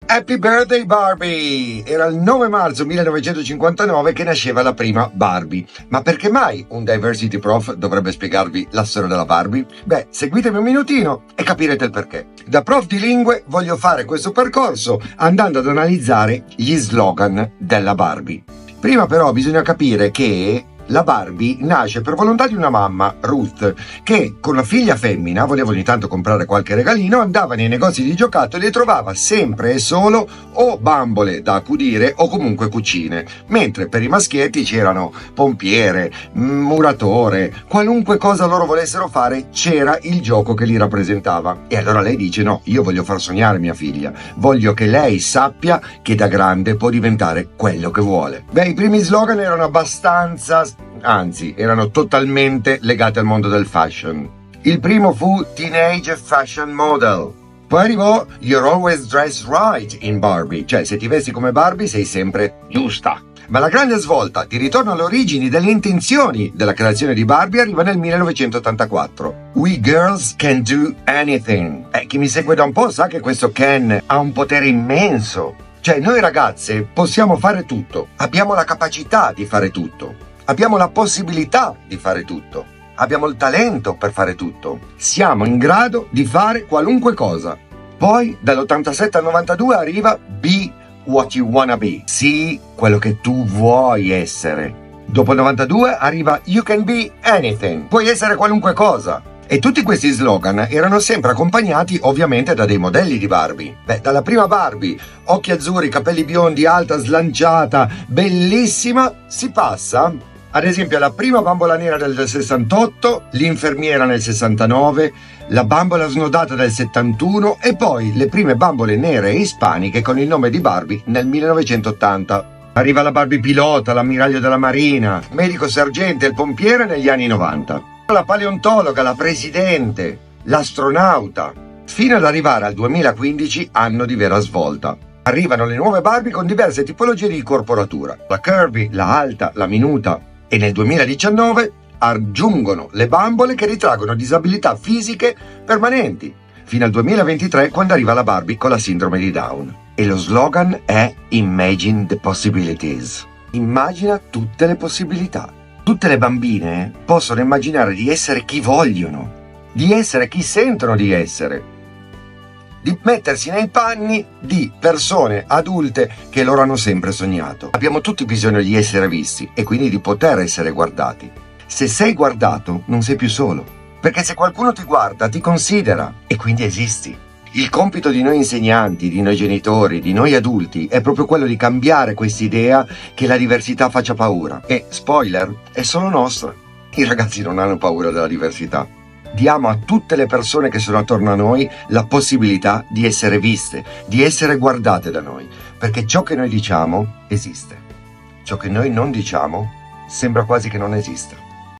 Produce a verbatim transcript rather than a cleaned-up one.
Happy Birthday Barbie! Era il nove marzo millenovecentocinquantanove che nasceva la prima Barbie. Ma perché mai un Diversity Prof dovrebbe spiegarvi la storia della Barbie? Beh, seguitemi un minutino e capirete il perché. Da prof di lingue voglio fare questo percorso andando ad analizzare gli slogan della Barbie. Prima però bisogna capire che la Barbie nasce per volontà di una mamma, Ruth, che con la figlia femmina voleva ogni tanto comprare qualche regalino, andava nei negozi di giocattoli e trovava sempre e solo o bambole da accudire o comunque cucine, mentre per i maschietti c'erano pompiere, muratore, qualunque cosa loro volessero fare c'era il gioco che li rappresentava. E allora lei dice: no, io voglio far sognare mia figlia, voglio che lei sappia che da grande può diventare quello che vuole. Beh, i primi slogan erano abbastanza... anzi, erano totalmente legati al mondo del fashion. Il primo fu Teenage Fashion Model. Poi arrivò You're Always Dressed Right in Barbie, cioè se ti vesti come Barbie sei sempre giusta. Ma la grande svolta di ritorno alle origini delle intenzioni della creazione di Barbie arriva nel millenovecentottantaquattro. We girls can do anything. Eh, chi mi segue da un po' sa che questo can ha un potere immenso. Cioè noi ragazze possiamo fare tutto, abbiamo la capacità di fare tutto. Abbiamo la possibilità di fare tutto, abbiamo il talento per fare tutto, siamo in grado di fare qualunque cosa. Poi dall'ottantasette al novantadue arriva Be What You Wanna Be, sii quello che tu vuoi essere. Dopo il novantadue arriva You Can Be Anything, puoi essere qualunque cosa. E tutti questi slogan erano sempre accompagnati ovviamente da dei modelli di Barbie. Beh, dalla prima Barbie, occhi azzurri, capelli biondi, alta, slanciata, bellissima, si passa... ad esempio la prima bambola nera del sessantotto, l'infermiera nel sessantanove, la bambola snodata del settantuno e poi le prime bambole nere e ispaniche con il nome di Barbie nel millenovecentottanta. Arriva la Barbie pilota, l'ammiraglio della marina, medico sergente e il pompiere negli anni novanta. La paleontologa, la presidente, l'astronauta, fino ad arrivare al duemilaquindici, anno di vera svolta. Arrivano le nuove Barbie con diverse tipologie di corporatura, la curvy, la alta, la minuta. E nel duemiladiciannove aggiungono le bambole che ritraggono disabilità fisiche permanenti, fino al duemilaventitré quando arriva la Barbie con la sindrome di Down. E lo slogan è Imagine the Possibilities. Immagina tutte le possibilità. Tutte le bambine possono immaginare di essere chi vogliono, di essere chi sentono di essere, di mettersi nei panni di persone adulte che loro hanno sempre sognato. Abbiamo tutti bisogno di essere visti e quindi di poter essere guardati. Se sei guardato non sei più solo, perché se qualcuno ti guarda ti considera e quindi esisti. Il compito di noi insegnanti, di noi genitori, di noi adulti è proprio quello di cambiare quest'idea che la diversità faccia paura. E, spoiler, è solo nostra. I ragazzi non hanno paura della diversità. Diamo a tutte le persone che sono attorno a noi la possibilità di essere viste, di essere guardate da noi, perché ciò che noi diciamo esiste. Ciò che noi non diciamo sembra quasi che non esista.